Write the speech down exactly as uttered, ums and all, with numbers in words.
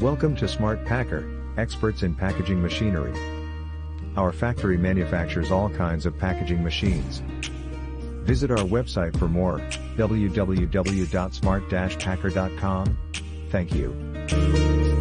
Welcome to Smart Packer, experts in packaging machinery. Our factory manufactures all kinds of packaging machines. Visit our website for more, w w w dot smart dash packer dot com. Thank you.